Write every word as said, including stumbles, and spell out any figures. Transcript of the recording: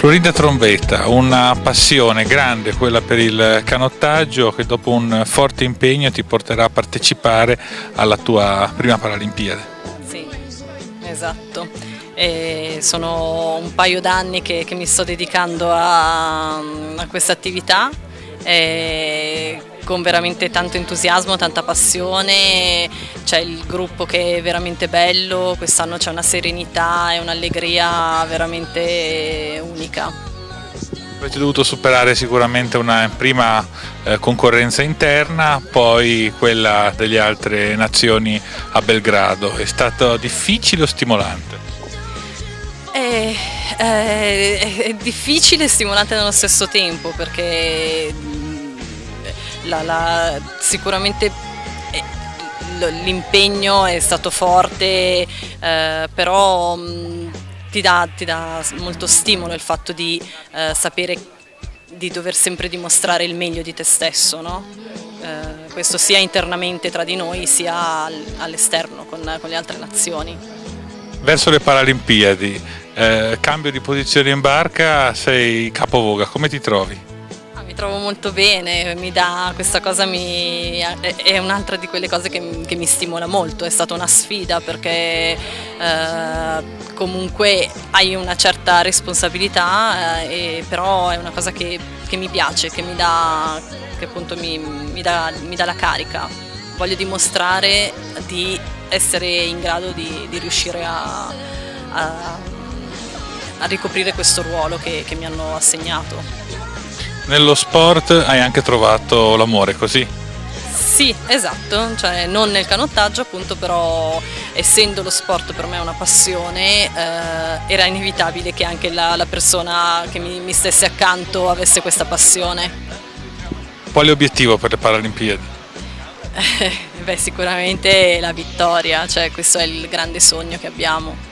Florinda Trombetta, una passione grande quella per il canottaggio che dopo un forte impegno ti porterà a partecipare alla tua prima Paralimpiade. Sì, esatto. E sono un paio d'anni che, che mi sto dedicando a, a questa attività e con veramente tanto entusiasmo, tanta passione. C'è il gruppo che è veramente bello, quest'anno c'è una serenità e un'allegria veramente unica. Avete dovuto superare sicuramente una prima eh, concorrenza interna, poi quella delle altre nazioni a Belgrado. È stato difficile o stimolante? È, è, è difficile e stimolante nello stesso tempo perché la, la, sicuramente l'impegno è stato forte, eh, però mh, ti dà, ti dà molto stimolo il fatto di eh, sapere di dover sempre dimostrare il meglio di te stesso, no? Eh, questo sia internamente tra di noi sia all'esterno con, con le altre nazioni. Verso le Paralimpiadi, eh, cambio di posizione in barca, sei capovoga, come ti trovi? Mi trovo molto bene, mi dà, questa cosa mi, è un'altra di quelle cose che, che mi stimola molto, è stata una sfida perché eh, comunque hai una certa responsabilità, eh, e però è una cosa che, che mi piace, che mi dà, che appunto mi, mi, dà, mi dà la carica. Voglio dimostrare di essere in grado di, di riuscire a, a, a ricoprire questo ruolo che, che mi hanno assegnato. Nello sport hai anche trovato l'amore, così? Sì, esatto, cioè non nel canottaggio appunto, però essendo lo sport per me una passione, eh, era inevitabile che anche la, la persona che mi, mi stesse accanto avesse questa passione. Quale obiettivo per le Paralimpiadi? Eh, beh, sicuramente la vittoria, cioè questo è il grande sogno che abbiamo.